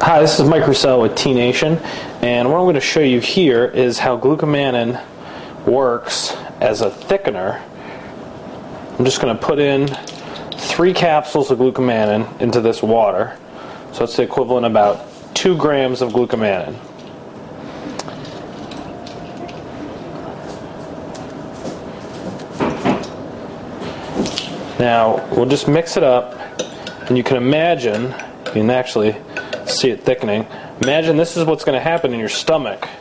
Hi, this is Mike Roussel with T-Nation, and what I'm going to show you here is how glucomannan works as a thickener. I'm just going to put in 3 capsules of glucomannan into this water, so it's the equivalent of about 2 grams of glucomannan. Now, we'll just mix it up, and you can imagine, you can actually see it thickening. Imagine this is what's going to happen in your stomach